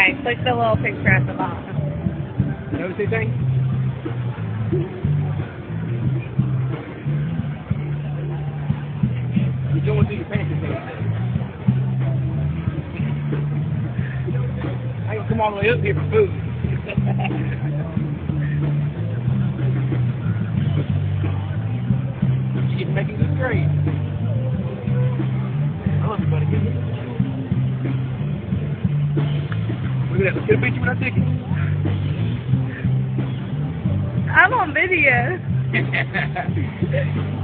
and click the little picture at the bottom. Notice anything? You're going through your Panthers thing. I ain't gonna come all the way up here for food. She's making this great. I love you, buddy. Look at that. Get a picture when I take it. I'm on video.